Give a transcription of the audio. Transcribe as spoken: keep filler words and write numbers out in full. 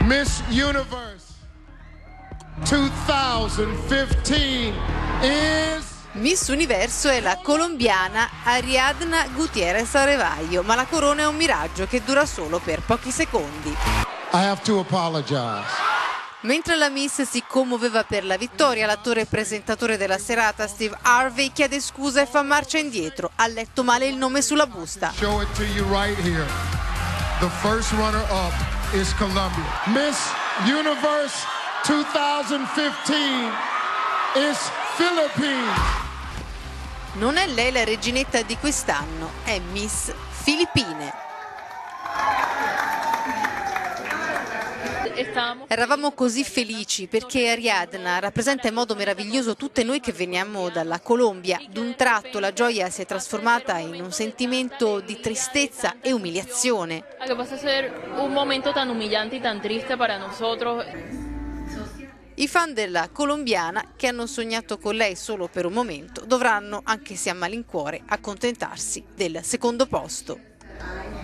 Miss Universe duemilaquindici is... Miss Universo è la colombiana Ariadna Gutiérrez Arevallo, ma la corona è un miraggio che dura solo per pochi secondi. I have to apologize. Mentre la Miss si commuoveva per la vittoria, l'attore e presentatore della serata Steve Harvey chiede scusa e fa marcia indietro. Ha letto male il nome sulla busta. Show it to you right here. The first runner up is Colombia. Miss Universe duemilaquindici is Philippines. Non è lei la reginetta di quest'anno, è Miss Filippine. Eravamo così felici perché Ariadna rappresenta in modo meraviglioso tutte noi che veniamo dalla Colombia. D'un tratto la gioia si è trasformata in un sentimento di tristezza e umiliazione. Che possa essere un momento tan umiliante e tan triste per nosotros. I fan della colombiana, che hanno sognato con lei solo per un momento, dovranno, anche se a malincuore, accontentarsi del secondo posto.